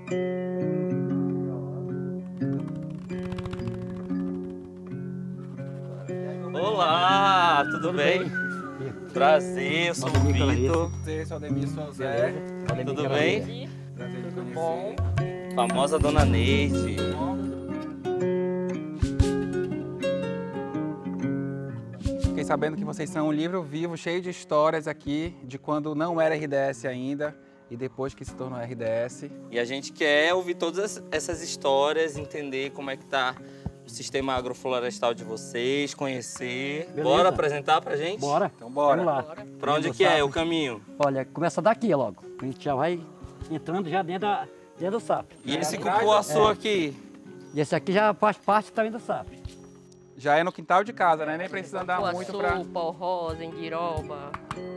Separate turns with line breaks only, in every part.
Olá, tudo bem? Prazer, eu sou o Vitor.
Sou Zé.
Tudo bem?
Tudo bom?
Famosa Dona Neide.
Fiquei sabendo que vocês são um livro vivo, cheio de histórias aqui, de quando não era RDS ainda e depois que se tornou RDS.
E a gente quer ouvir todas essas histórias, entender como é que tá o sistema agroflorestal de vocês, conhecer.
Beleza.
Bora apresentar pra gente?
Bora.
Então bora.
Vamos lá.
Pra onde que é o caminho?
Olha, começa daqui logo. A gente já vai entrando já dentro do sapro.
E esse cupuaçu aqui?
E esse aqui já faz parte também do sapro.
Já é no quintal de casa, né? Nem precisa andar muito pra...
Pau rosa, endiroba.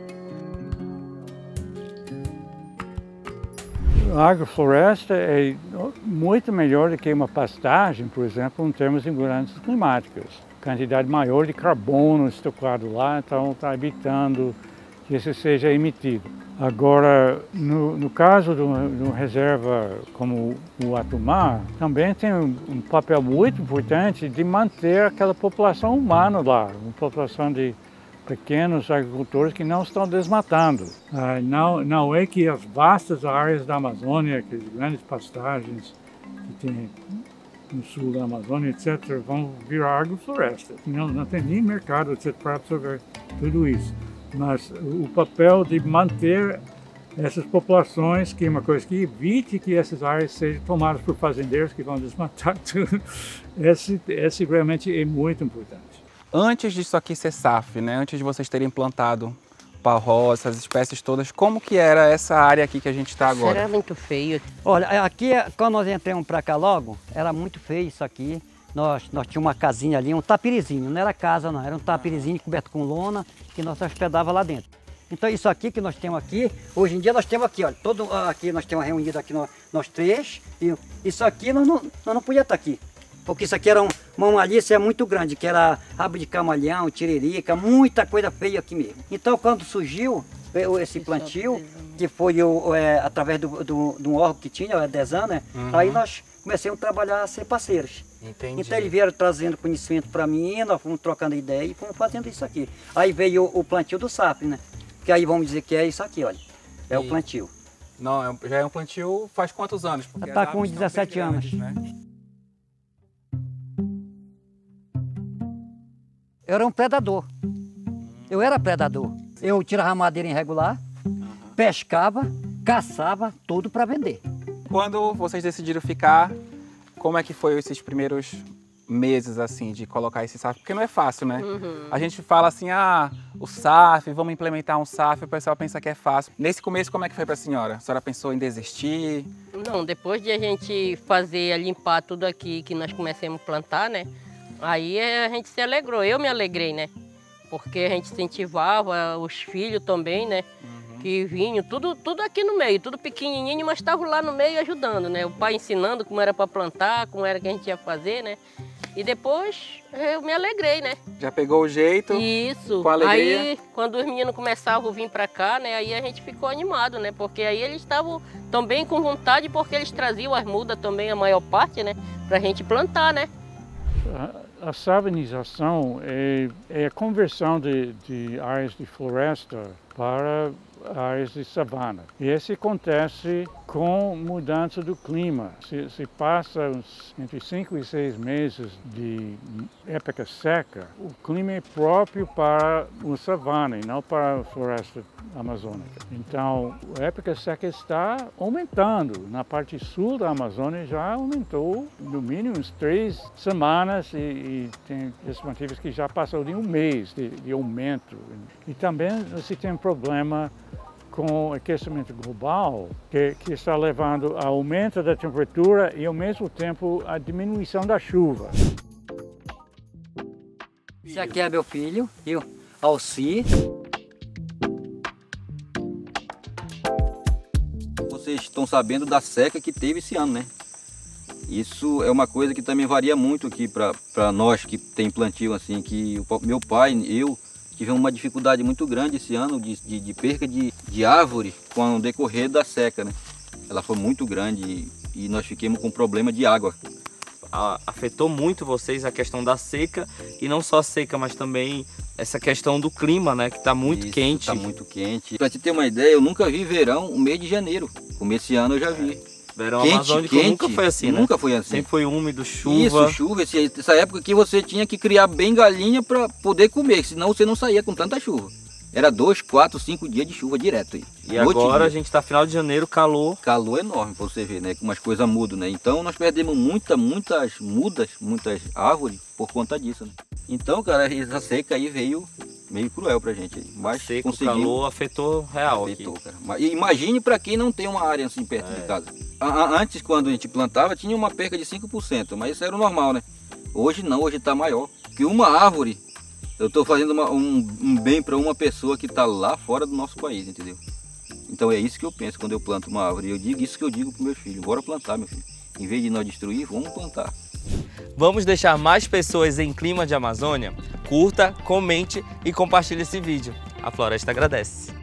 A agrofloresta é muito melhor do que uma pastagem, por exemplo, em termos de mudanças climáticas. Quantidade maior de carbono estocado lá, então está evitando que isso seja emitido. Agora, no caso de uma reserva como o Atumã, também tem um papel muito importante de manter aquela população humana lá, uma população de pequenos agricultores que não estão desmatando. Não é que as vastas áreas da Amazônia, que as grandes pastagens que tem no sul da Amazônia, etc., vão virar agrofloresta. Não tem nem mercado, etc., para absorver tudo isso. Mas o papel de manter essas populações, que é uma coisa que evite que essas áreas sejam tomadas por fazendeiros que vão desmatar tudo, esse realmente é muito importante.
Antes disso aqui ser SAF, né? Antes de vocês terem plantado pau-rosa, essas espécies todas, como que era essa área aqui que a gente está agora?
Era muito feio.
Olha, aqui, quando nós entramos para cá logo, era muito feio isso aqui. Nós tínhamos uma casinha ali, um tapirizinho, não era casa não, era um tapirizinho coberto com lona que nós hospedava lá dentro. Então isso aqui que nós temos aqui, hoje em dia nós temos aqui, olha, aqui nós temos reunido aqui nós três, e isso aqui nós não podíamos estar aqui. Porque isso aqui era uma malícia muito grande, que era rabo de camalhão, tiririca, muita coisa feia aqui mesmo. Então quando surgiu esse plantio, que foi através de um órgão que tinha, o EDESAN, né? Aí nós começamos a trabalhar a ser parceiros.
Entendi.
Então eles vieram trazendo conhecimento para mim, nós fomos trocando ideia e fomos fazendo isso aqui. Aí veio o plantio do SAF, né? Que aí vamos dizer que é isso aqui, olha. É o plantio.
Não, já é um plantio faz quantos anos?
Já está com 17 anos.
Né?
Eu era um predador. Eu era predador. Eu tirava madeira irregular, pescava, caçava, tudo para vender.
Quando vocês decidiram ficar, como é que foi esses primeiros meses, assim, de colocar esse SAF? Porque não é fácil, né? A gente fala assim, o SAF, vamos implementar um SAF, o pessoal pensa que é fácil. Nesse começo, como é que foi para a senhora? A senhora pensou em desistir?
Não, depois de a gente limpar tudo aqui que nós começamos a plantar, né? Aí a gente se alegrou, eu me alegrei, né? Porque a gente incentivava os filhos também, né? Que vinham, tudo aqui no meio, tudo pequenininho, mas estavam lá no meio ajudando, né? O pai ensinando como era para plantar, como era que a gente ia fazer, né? E depois eu me alegrei, né?
Já pegou o jeito?
Isso.
Com alegria?
Aí, quando os meninos começavam a vir para cá, né? Aí a gente ficou animado, né? Porque aí eles estavam também com vontade, porque eles traziam as mudas também, a maior parte, né? Pra gente plantar, né?
A savanização é a conversão de áreas de floresta para áreas de savana. E isso acontece com mudança do clima. Se passa entre 5 e 6 meses de época seca, o clima é próprio para uma savana e não para a floresta amazônica. Então, a época seca está aumentando. Na parte sul da Amazônia já aumentou no mínimo 3 semanas e tem estimativas que já passou de um mês de aumento. E também você tem um problema com o aquecimento global, que está levando ao aumento da temperatura e, ao mesmo tempo, a diminuição da chuva.
Esse aqui é meu filho, Alci.
Vocês estão sabendo da seca que teve esse ano, né? Isso é uma coisa que também varia muito aqui para nós que tem plantio, assim, que o meu pai, eu, tive uma dificuldade muito grande esse ano de perca de árvore com o decorrer da seca, né? Ela foi muito grande e nós ficamos com problema de água.
Afetou muito vocês a questão da seca, e não só a seca, mas também essa questão do clima, né, que está muito quente.
Está muito quente. Para te ter uma ideia, eu nunca vi verão no mês de janeiro, como esse ano eu já vi.
Verão amazônico nunca foi assim, né?
Nunca foi assim.
Sempre foi úmido, chuva.
Isso, chuva. Essa época aqui você tinha que criar bem galinha para poder comer, senão você não saía com tanta chuva. Era 2, 4, 5 dias de chuva direto aí.
E agora a gente está final de janeiro, calor.
Calor enorme para você ver, né? Como as coisas mudam, né? Então nós perdemos muitas mudas, muitas árvores por conta disso, né? Então, cara, essa seca aí veio meio cruel pra gente aí. Mas
seca, o calor afetou real
afetou,
aqui.
Cara. E imagine para quem não tem uma área assim perto de casa. Antes, quando a gente plantava, tinha uma perca de 5%, mas isso era o normal, né? Hoje não, hoje está maior. Porque uma árvore, eu estou fazendo um bem para uma pessoa que está lá fora do nosso país, entendeu? Então é isso que eu penso quando eu planto uma árvore. Eu digo isso que eu digo para meus filhos: bora plantar, meu filho. Em vez de nós destruir, vamos plantar.
Vamos deixar mais pessoas em clima de Amazônia? Curta, comente e compartilhe esse vídeo. A Floresta agradece.